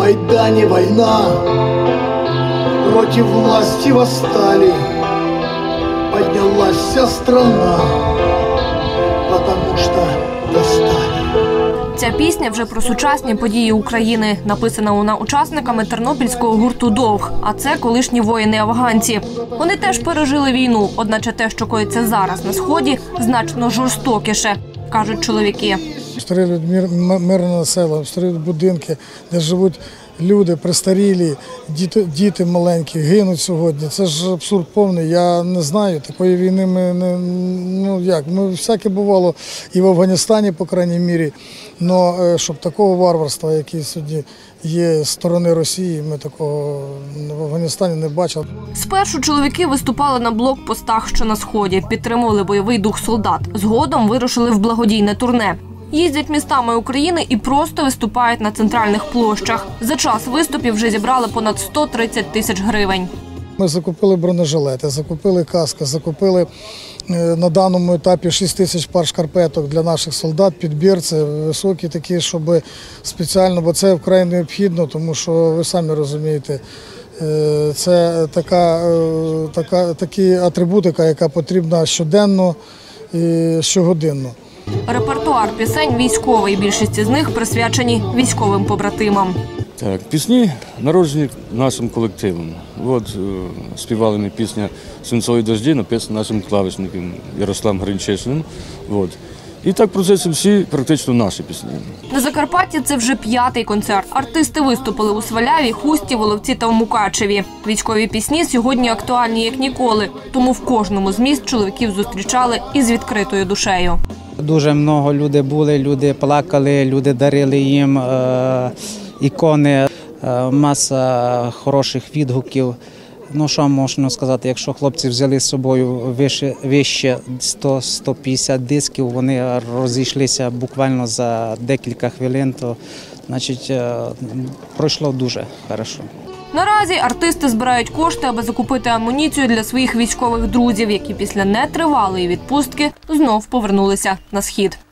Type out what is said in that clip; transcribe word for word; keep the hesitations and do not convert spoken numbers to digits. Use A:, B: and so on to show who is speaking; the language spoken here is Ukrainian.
A: Майдане война, против власти восстали, поднялась вся страна, потому что достали.
B: Ця пісня вже про сучасні події України. Написана вона учасниками тернопільського гурту «Довг», а це колишні воїни-афганці. Вони теж пережили війну, одначе те, що коїться зараз на Сході, значно жорстокіше, кажуть чоловіки.
C: Обстрілюють мирне населення, обстрілюють будинки, де живуть люди, престарілі, діти, діти маленькі, гинуть сьогодні. Це ж абсурд повний. Я не знаю, такої війни ми не, ну як, ми всяке бувало і в Афганістані, по крайній мірі, але щоб такого варварства, яке сьогодні є з сторони Росії, ми такого в Афганістані не бачили.
B: Спершу чоловіки виступали на блокпостах, що на Сході, підтримували бойовий дух солдат. Згодом вирушили в благодійне турне. Їздять містами України і просто виступають на центральних площах. За час виступів вже зібрали понад сто тридцять тисяч гривень.
C: Ми закупили бронежилети, закупили каски, закупили на даному етапі шість тисяч пар шкарпеток для наших солдат, підбірці, високі такі, щоб спеціально, бо це вкрай необхідно, тому що ви самі розумієте, це така, така, такі атрибутика, яка потрібна щоденно і щогодинно.
B: Репертуар пісень військовий. Більшість з них присвячені військовим побратимам.
D: Так, пісні народжені нашим колективом. От співали ми пісня «Свинцові дожді», написана нашим клавішником Ярославом Гринчишиним. От. І так про це всі практично наші пісні.
B: На Закарпатті це вже п'ятий концерт. Артисти виступили у Сваляві, Хусті, Воловці та в Мукачеві. Військові пісні сьогодні актуальні як ніколи, тому в кожному з міст чоловіків зустрічали із відкритою душею.
E: Дуже багато людей були, люди плакали, люди дарили їм е, ікони, е, маса хороших відгуків. Ну, що можна сказати, якщо хлопці взяли з собою вище, вище сто - сто п'ятдесят дисків, вони розійшлися буквально за декілька хвилин, то, значить, е, пройшло дуже хорошо.
B: Наразі артисти збирають кошти, аби закупити амуніцію для своїх військових друзів, які після нетривалої відпустки знов повернулися на Схід.